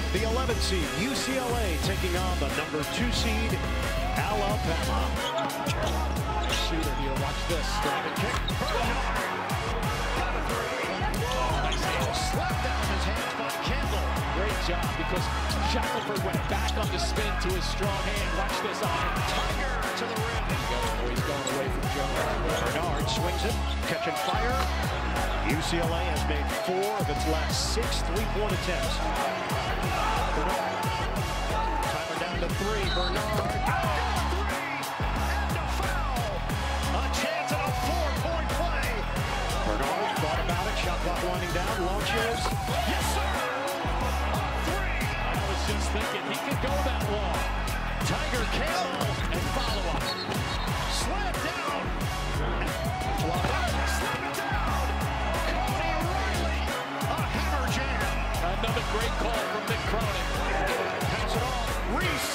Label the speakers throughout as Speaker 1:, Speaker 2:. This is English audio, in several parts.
Speaker 1: The 11th seed, UCLA, taking on the number 2 seed, Alabama.
Speaker 2: Shooter here, watch this. Driving kick.
Speaker 1: Nice angle, slapped out of his hands by Campbell.
Speaker 2: Great job, because Shackelford went back on the spin to his strong hand. Watch this iron.
Speaker 1: Tiger to the rim.
Speaker 2: Oh, he's going away from Jones.
Speaker 1: Bernard swings it, catching fire. UCLA has made 4 of its last 6 3-point attempts. Bernard. Timer down to 3. Bernard. And a foul. A chance at a 4-point play. Bernard thought about it. Shot clock winding down. Launches. Yes, sir. 3.
Speaker 2: I was just thinking he could go that long.
Speaker 1: Tiger Campbell and follow-up. Slam down. Flop out. Slam it down. Cody Riley. A hammer jam.
Speaker 2: Another great call from Mick Cronin.
Speaker 1: Pass it off. Reese.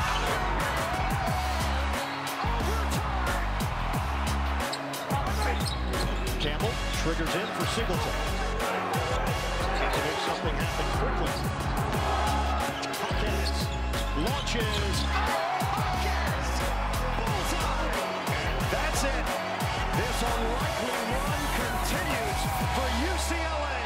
Speaker 1: Overtime. Campbell triggers in for Singleton. Has to make something happen quickly. Jaquez launches. Jaquez. Bullseye. And that's it. This unlikely run continues for UCLA.